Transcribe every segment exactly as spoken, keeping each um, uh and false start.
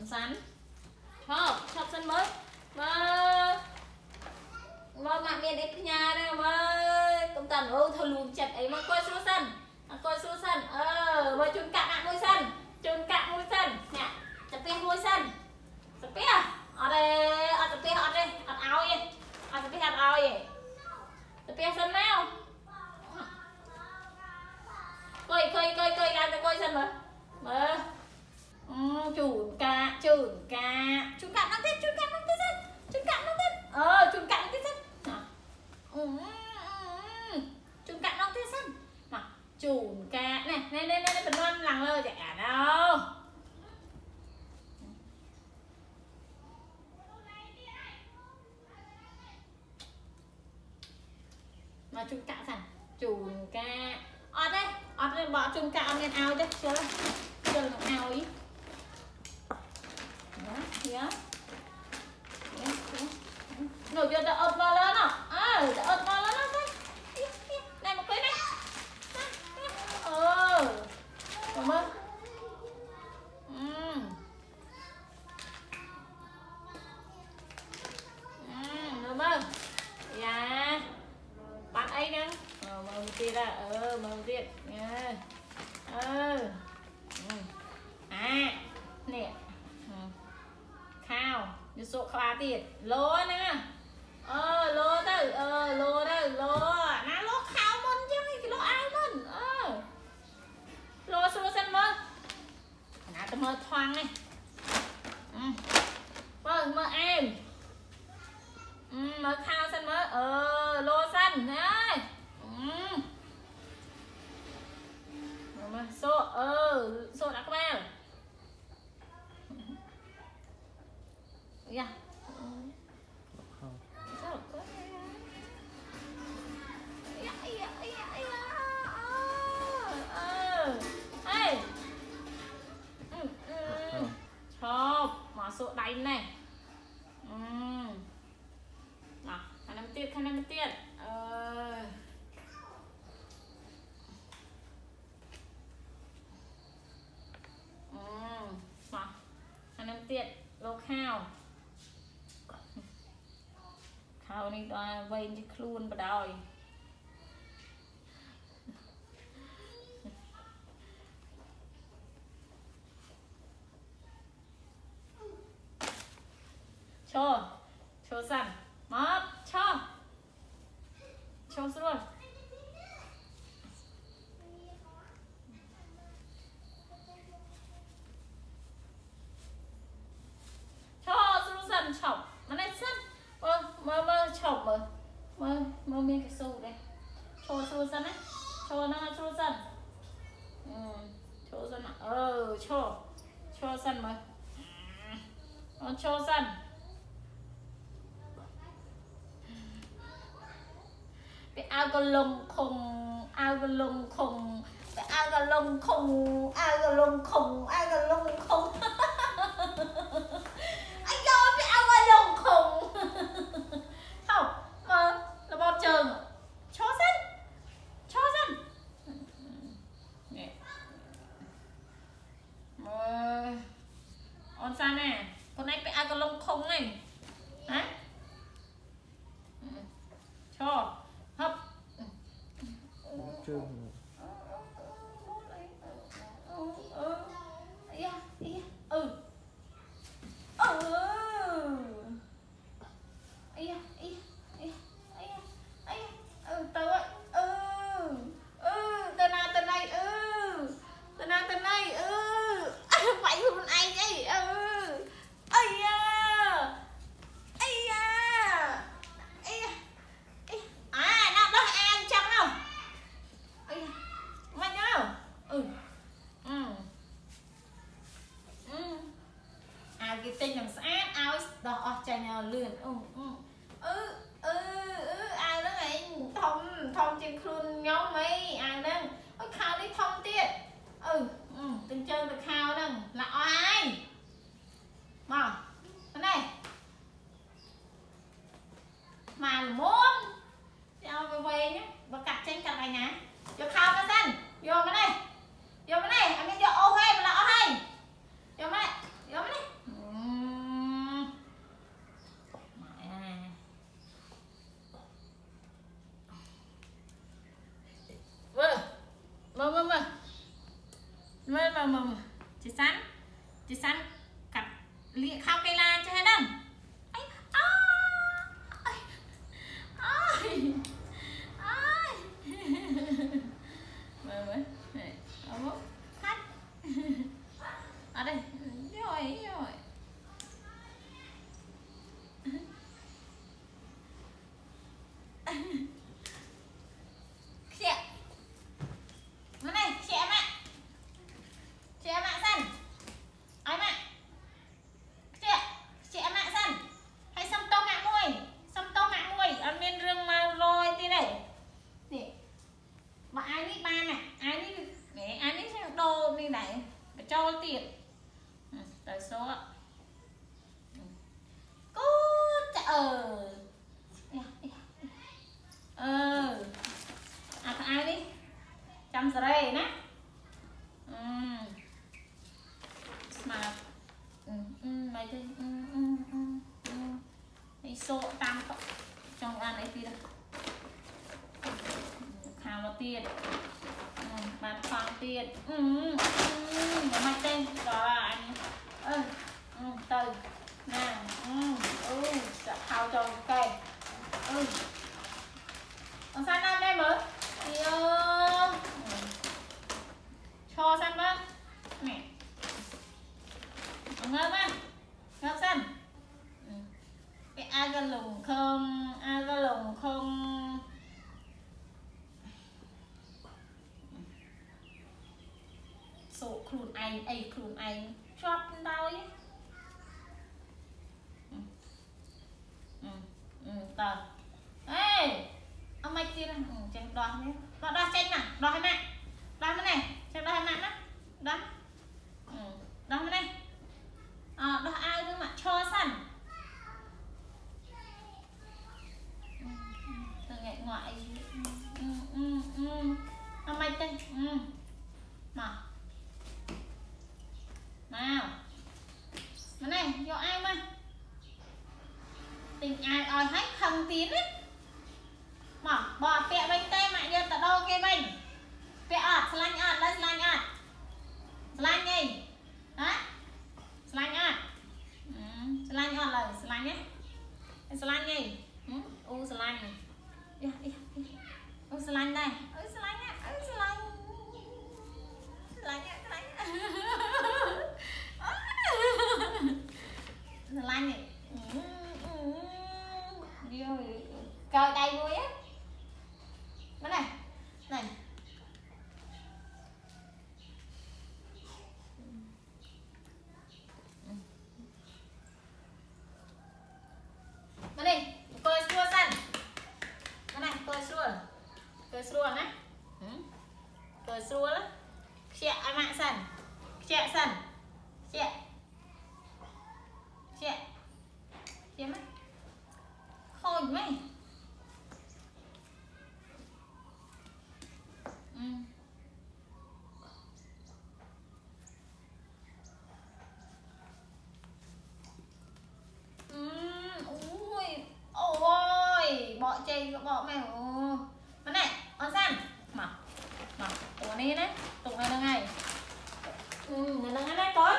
sắn chọc chọc sân mới mơ mơ mạng miền đến nhà đây mơ công tần ô thôi lùm chặt ấy mơ coi xuống sân coi xuống sân ờ mơ chun cạn mạng môi sân chun cạn môi sân nè chặt pe môi sân chặt pe ở đây ở chặt pe ở đây ở áo gì ở chặt pe ở áo gì chặt pe sân nào coi coi coi coi ra coi sân mà mơ chun cạn chun cạn chun cạn nó thế chun cạn nó thế sân chun cạn nó thế ờ chun cạn thế sân chun cạn nó thế sân mà chun cạn này này này này phần non lằng lơ chả đâu mà chun cạn sẵn chun cạn ọt đây ọt đây bỏ chun cạn lên ao chứ chưa là chưa là ao ý đó nổi cho ta ớt vào lên à à ta ớt vào lên đó này một cái này ờ cảm ơn ừ ừ cảm ơn dạ bạn ấy nè ờ mời một tia ra ờ mời một tia nha ờ à nè khao như số khóa tiền lô nè ờ lô đây ờ lô đây lô nó lô khao môn chứ cái lô ai môn ờ lô số sân mơ nè tôi mơ thoáng này ừ. mơ mơ em ừ, mơ khao sân mơ ờ lô sân đấy ừ. mơ số ờ số đã có bao dạ sao có dạ dạ dạ dạ ờ ê chọc mà số đánh này ừ nào khả năng tiết khả năng tiết ờ ừ nào khả năng tiết lô khao khao này toàn vây như khuôn bà đòi cho cho sẵn mất cho cho luôn cho xuống sân chọc mà này sân mơ mơ mơ chọc mơ mơ mơ miếng cái sâu đây cho xuống sân đấy cho nó xuống sân ừ cho sân ờ cho cho sân mơ ừ. cho sân cái ao con lông không ao con lông không cái ao con lông không ao con lông không ao con lông không anh ơi cái ao con lông không không mà là bao trơn cho sân cho sân on san nè con này cái ao con lông không này hả cho hấp trơn ừ ừ ừ tao ơi ừ ừ tao nào tao này ừ tao nào tao này ừ vậy luôn anh ấy ừ ây da ây da ây da à nào đó ăn chắc không ây da mạnh không ừ ừ ừ à cái tên làm sát áo đỏ chai nhau lươn ừ ừ ừ ừ ừ ai đó này thông thông trên khuôn nhóm mấy ai đó ôi khao đi thông tiết ừ ừ từng chân được khao nè là ai mà cái này mà muốn cho về về nhé và cặp trên cặp này nè cho khao nó xanh vô cái này vô cái này anh biết vô ô hay mà là ô hay vô cái này vô cái này mờ mờ mờ chị sắn chị sắn cặp liệt khao cây la cho hết đừng ấy ơi ơi ơi mờ mờ ở bố khách ở đây rồi rồi Chị nó này chị em ạ chị em ạ sân ai mẹ chị chị em ạ sân hay xăm tô mạng mùi xăm tô mạng mùi ăn miên rừng mà rồi tí này nè mà ai biết ba nè ai biết để ai biết đồ như này để cho tiền tới số ạ cô ờ ờ à ai đi trăm sợi nè mà mày đi đi số tam trong ăn ấy tiền khao nó tiền bán khoang tiền mày tên đó là anh ơi từ nè sẽ khao cho cây ừ còn sao năm đây mới thì cho săn vâng nè ngâm á ngâm săn cái ai gần lùng không ai gần lùng không số khuôn anh ấy khuôn anh chóp đau ấy ừ ừ ừ tờ ê ông mày kia ừ chẳng đo nhé đo đo chanh nè đo hai mẹ đo cái này xem đo hai mẹ đó đó ừ đo cái này à, đo ai nữa mà cho sẵn ừ, từ ngày ngoại ừ ừ ừ ông mày tên ừ mà nào mà này do ai mà tình ai ơi hết không tiến ấy mà bỏ pẹ bánh tay mẹ đưa tao đâu cái bánh pẹ ọt slime ọt lên slime ọt slime gì đó slime ọt slime ọt là slime nhé slime gì u slime này u slime đây u slime nhé u slime slime nhé slime này coi đây vui á cái này này cái này tôi xua sân cái này tôi xua tôi xua nè tôi xua đó chẹ mạng sân chẹ sân chẹ chẹ chẹ mấy khôi mấy ừ. Ừ. Ui ôi bỏ chơi bỏ mày cái này con săn mà mà tụi này đấy tụi này là ngày ừ này là ngày này con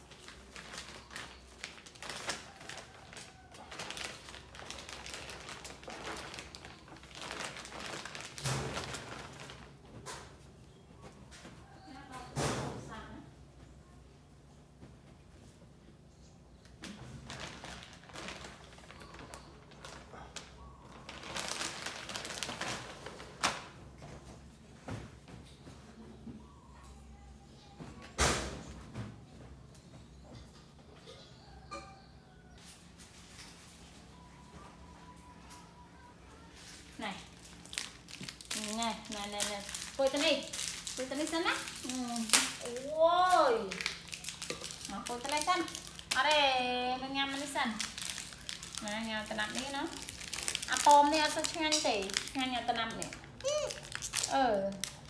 này này này này này coi tên này coi tên này xanh á ôi mà coi tên này xanh ở đây mình ngâm nó xanh nè nhà tên nằm đi nó à pom đi ăn sao nhanh thì nhanh nhà tên nằm nè ờ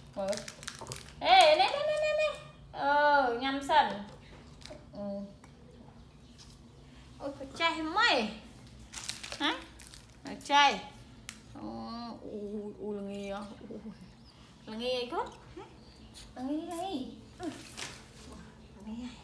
ê nè nè nè nè nè ờ ngâm xanh ôi cái chai mày hả chai ui ui là nghe là nghe có là nghe đây ai